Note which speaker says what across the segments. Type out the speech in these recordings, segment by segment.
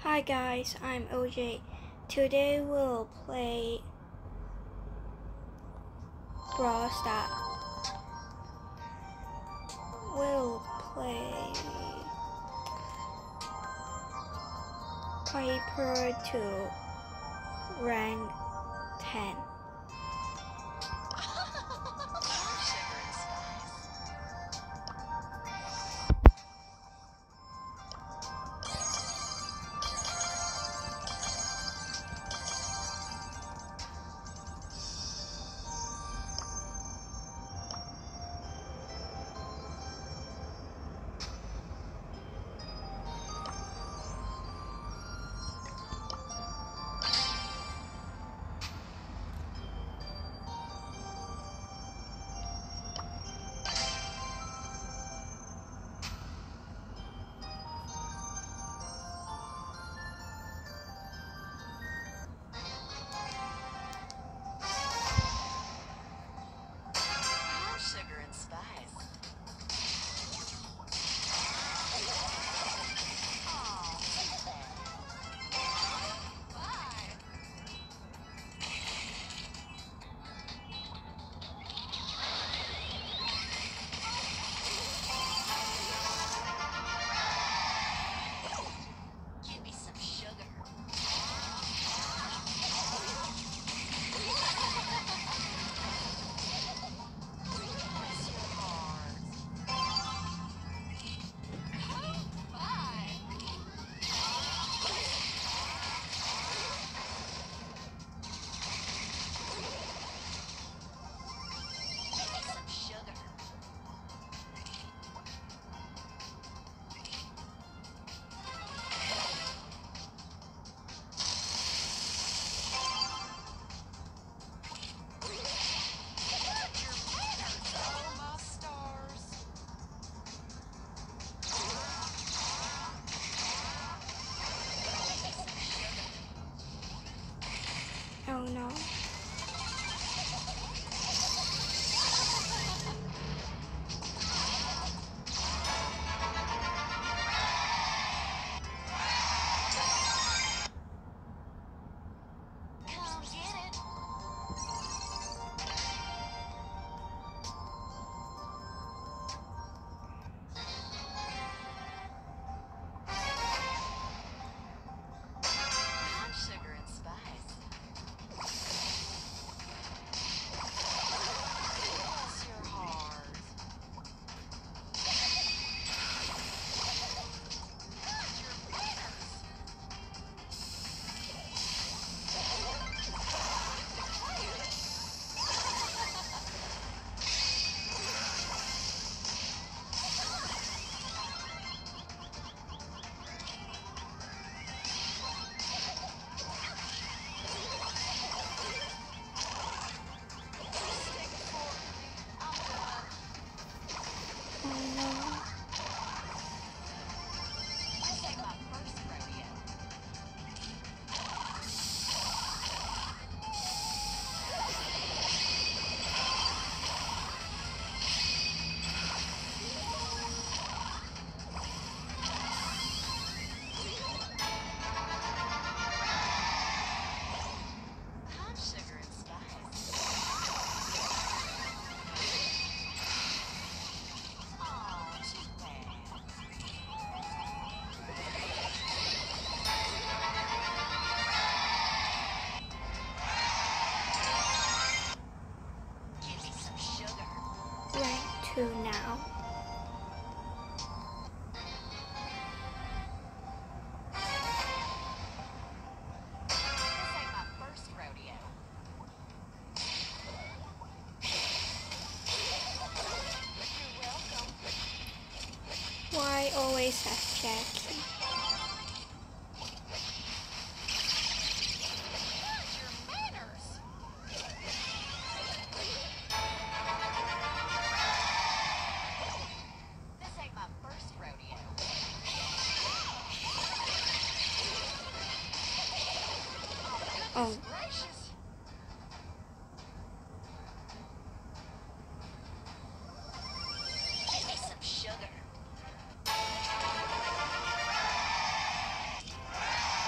Speaker 1: Hi guys, I'm OJ. Today we'll play Brawl Stars. We'll play Piper to rank 10. Oh no. Rank 2 now. Why always have Jackie? Oh.
Speaker 2: Give me some sugar.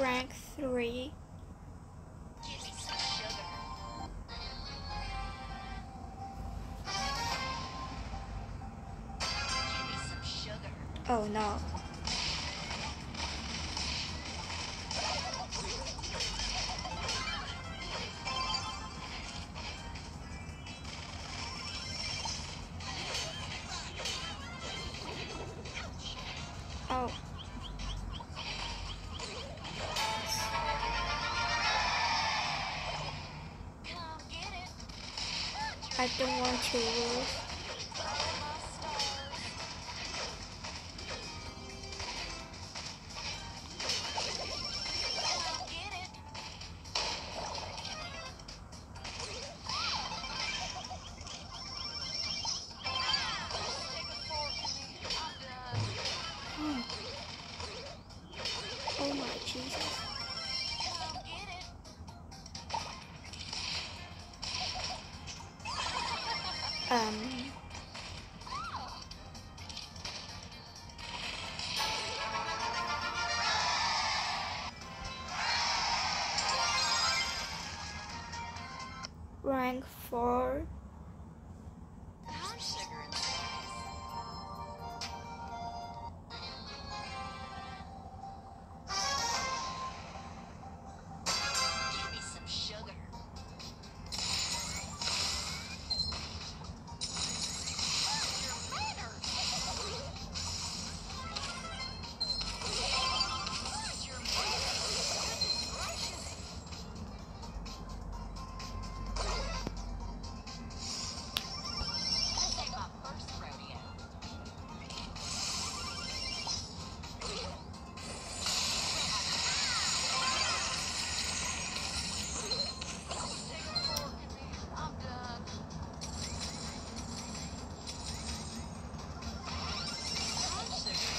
Speaker 1: rank 3.
Speaker 2: Give me some sugar. Give me some sugar.
Speaker 1: Oh no. Oh.
Speaker 2: Come get it.
Speaker 1: I don't want to lose.
Speaker 2: Brawl Stars. Come get it. Stick a fork in me. I'm done.
Speaker 1: Oh, oh my Jesus.
Speaker 2: Come get it.
Speaker 1: Rank 4.
Speaker 2: Come sugar and spice. Give me some sugar. Where's your manners? Where's your manners? Goodness gracious. This ain't my first rodeo. Stick a fork in me. I'm done. Come sugar.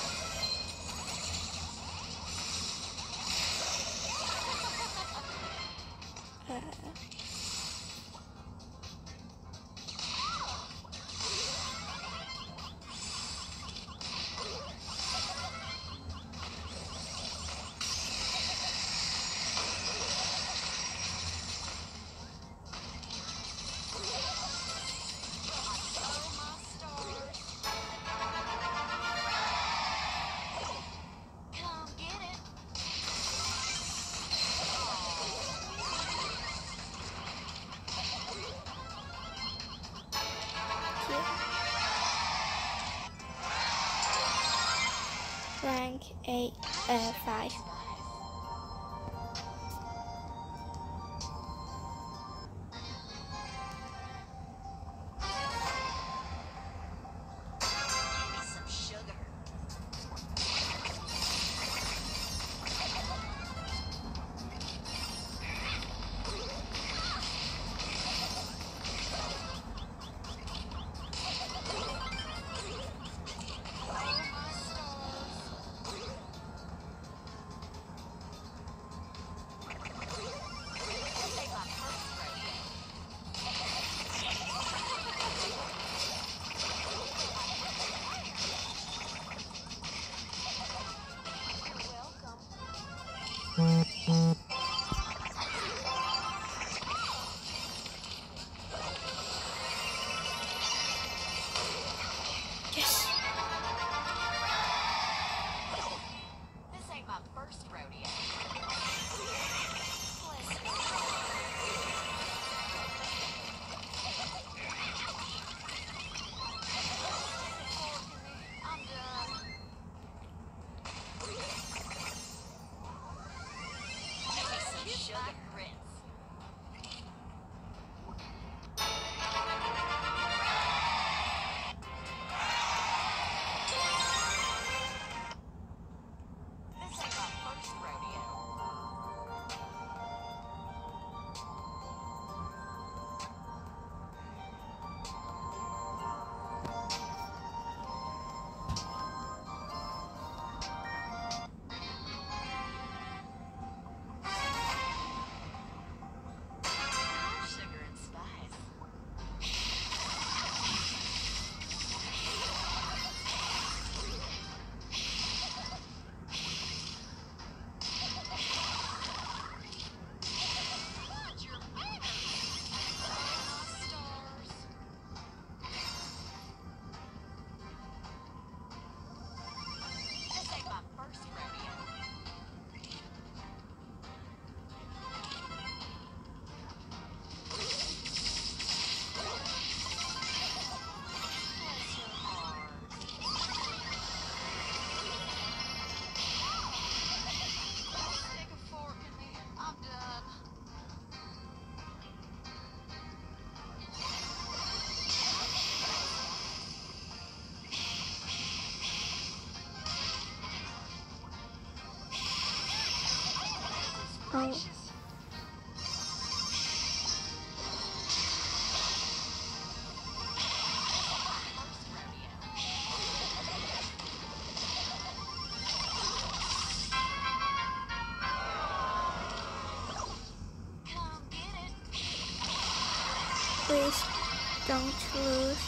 Speaker 2: Oh my stars. Come get it.
Speaker 1: Rank 5.
Speaker 2: Give me some sugar. Oh my stars. This ain't my first rodeo. You're welcome.
Speaker 1: Yes.
Speaker 2: This ain't my first rodeo. Bless me. I'm done.
Speaker 1: Oh. Please don't lose.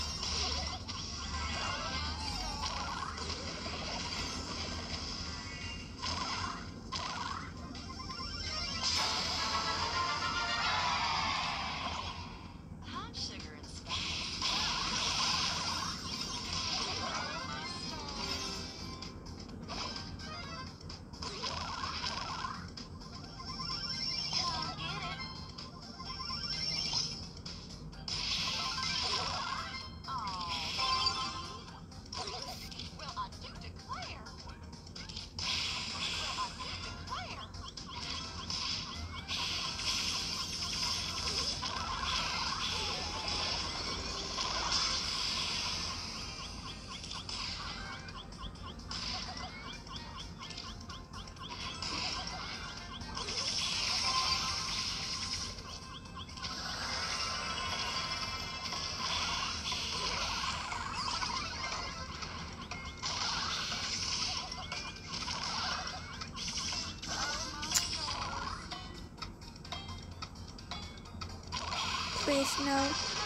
Speaker 1: Please no.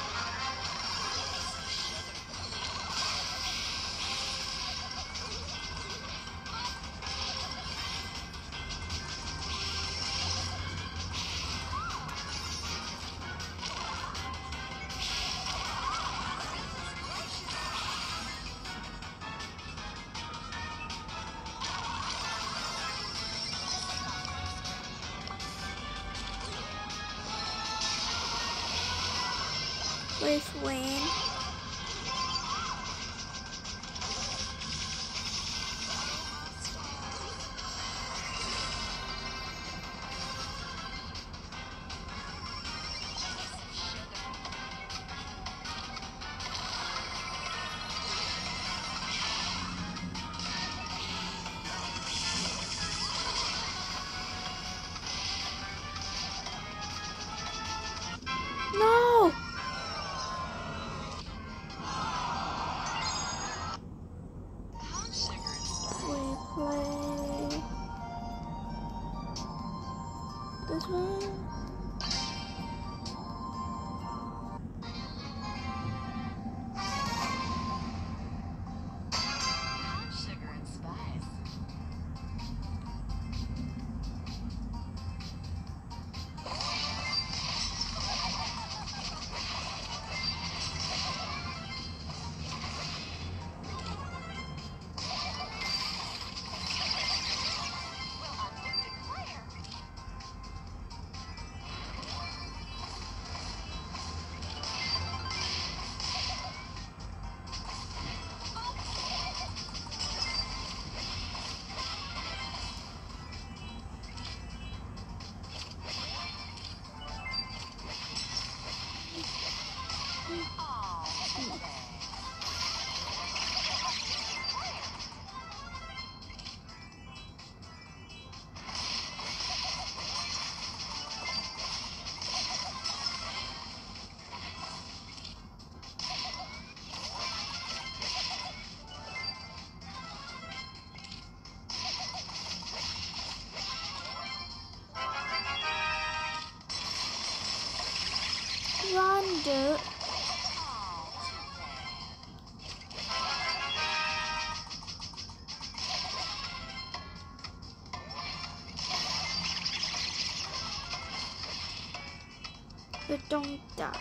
Speaker 1: Please win. No! We play this one. Run, dude. But don't die.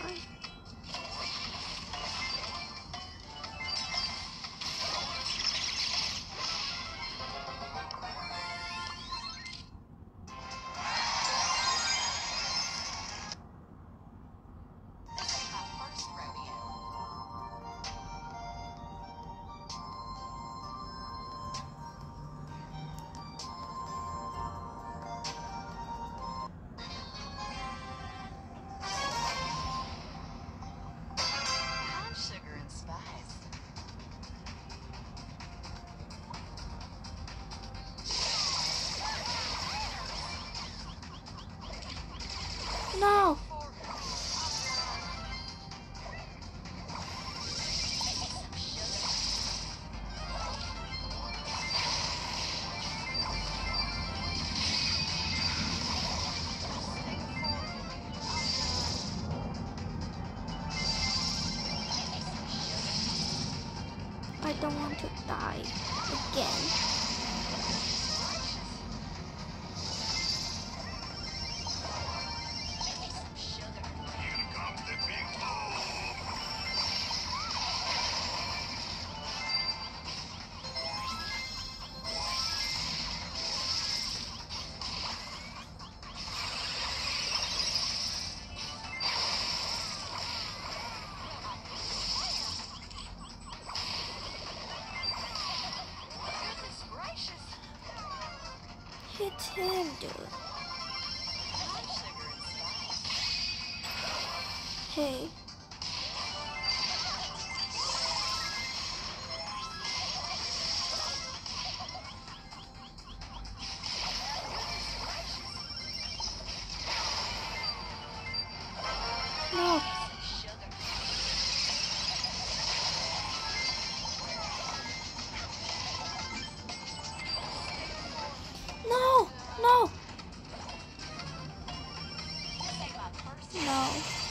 Speaker 1: don't want to die again. Hit him, dude. Hey. No. No, no. No.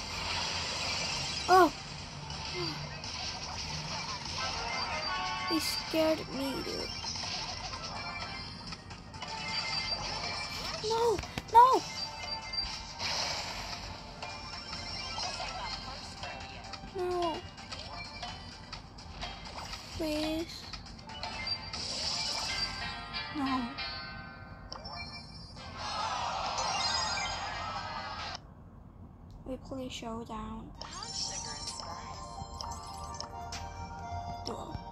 Speaker 1: Oh. He scared me, dude. No, no. No. Please. No. We play showdown. Duel.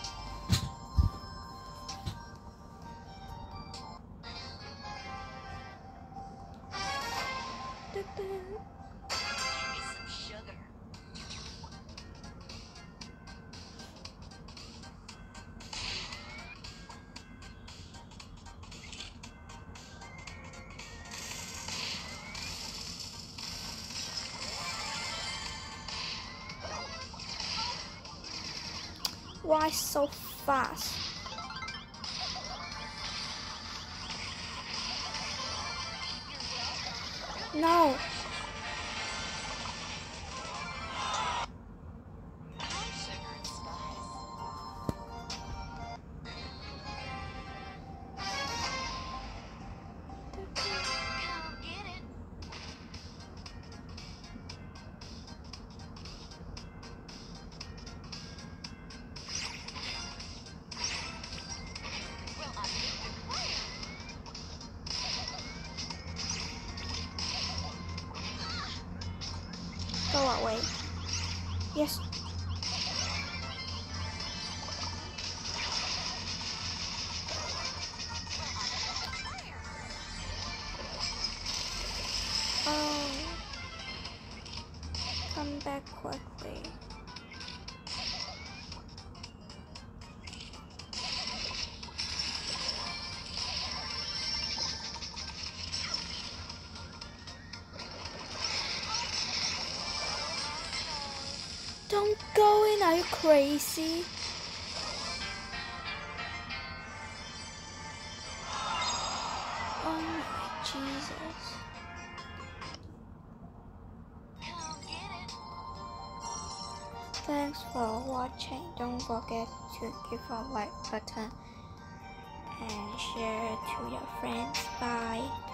Speaker 1: Why so fast? No. Go away. Yes. Oh. Come back quickly. Don't go in, are you crazy? Oh my Jesus. Thanks for watching. Don't forget to give a like button and share to your friends. Bye.